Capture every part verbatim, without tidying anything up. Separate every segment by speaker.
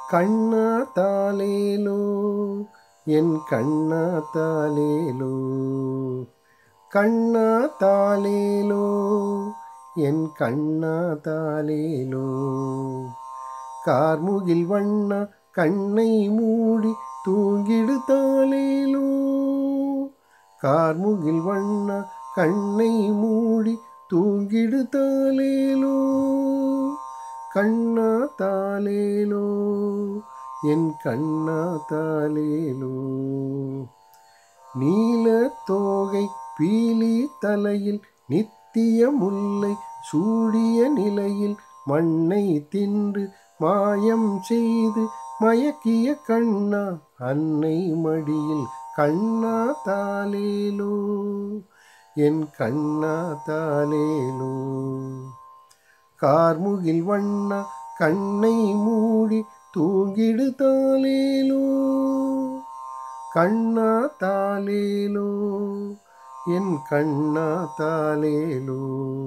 Speaker 1: கண்ணா தாலேலோ என் கண்ணா தாலேலோ, கண்ணா தாலேலோ என் கண்ணா தாலேலோ. கார்முகில் வண்ணா கண்ணை மூடி தூங்கிடு தாலேலோ, கார்முகில் வண்ணா கண்ணை மூடி தூங்கிடு தாலேலோ. கண்ணா தாலேலோ என் கண்ணா தாலேலோ. நீல தோகை பீலி தலையில் நித்திய முல்லை சூடிய நிலையில் மண்ணை தின்று மாயம் செய்து மயக்கிய கண்ணா அன்னை மடியில். கண்ணா தாலேலோ என் கண்ணா தாலேலோ. கார்முகில் வண்ணா கண்ணை மூடி தூங்கிடு தாலேலோ, கண்ணா தாலேலோ என் கண்ணா தாலேலோ.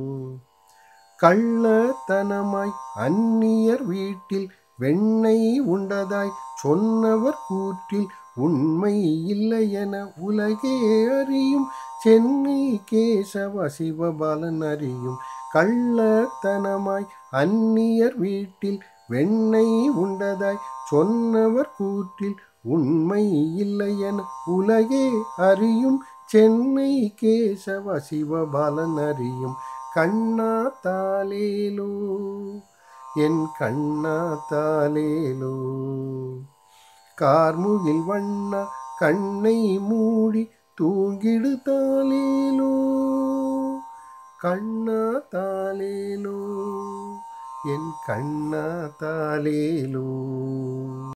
Speaker 1: கள்ளத்தனமாய் அந்நியர் வீட்டில் வெண்ணெய் உண்டதாய் சொன்னவர் கூற்றில் உண்மை இல்லை என உலகே அறியும் சென்னை கேசவ சிவபாலன் அறியும். கள்ளத்தனமாய் அந்நியர் வீட்டில் வெண்ணெய் உண்டதாய் சொன்னவர் கூற்றில் உண்மை இல்லை என உலகே அறியும் சென்னை கேசவ சிவபாலன் அறியும். கண்ணா தாலேலோ என் கண்ணா தாலேலோ. கார்முகில் வண்ணா கண்ணை மூடி தூங்கிடு தாலேலோ, கண்ணா தாலேலோ என் கண்ணா தாலேலோ.